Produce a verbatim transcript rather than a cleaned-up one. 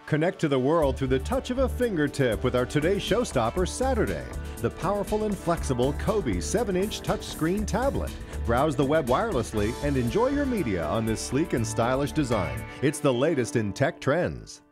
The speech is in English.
Connect to the world through the touch of a fingertip with our Today's Showstopper Saturday, the powerful and flexible Coby seven inch touchscreen tablet. Browse the web wirelessly and enjoy your media on this sleek and stylish design. It's the latest in tech trends.